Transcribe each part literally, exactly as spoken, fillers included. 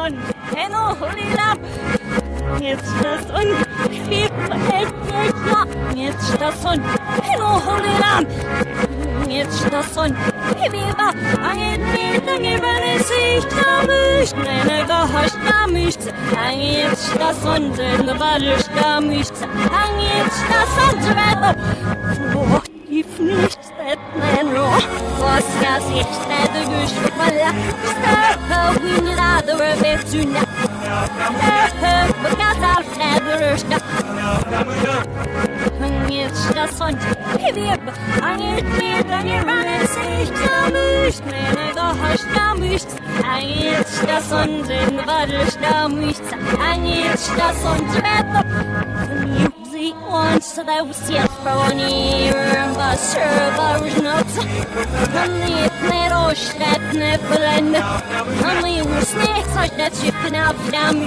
son, en ohulila. Mieszta son, ja. Mieszta son, en ohulila. Mieszta son, viva, angit mit, angit wenn es sich da mischt, meine Gehorcht da mischt, angit das und in der Badisch da mischt, angit das und weiter. Oh, if nicht, that man roh, was ja sich der Gusch verla, stark, we need other bit to now. Because I'll never stop. Mieszta son, viva, angit mit, angit wenn es sich da mischt, meine Gehorcht da mischt, angit das und in der Badisch da mischt, angit das und weiter. Once that was yet for one year, but sure, but was not. Only it made all that nipple and only was snakes like that shipping out down.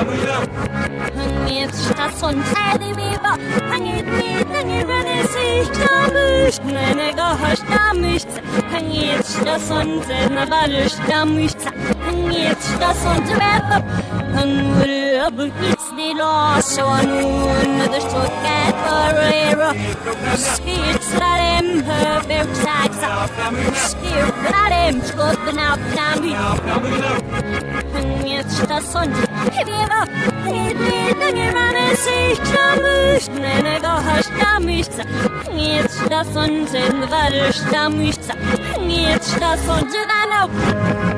And it's just on Teddy Weaver, and it made any running sea damage, and I got her damaged, and it's just on the Valish damaged, and it's just on the weather, and whatever it's the loss one, the short cat forever. Scared that him, her bear tags out, scared that him, scooping out Nambi, and it's just on the It ran a sea damaged, and I got her damaged. It's just on the Valish damaged, it's just on the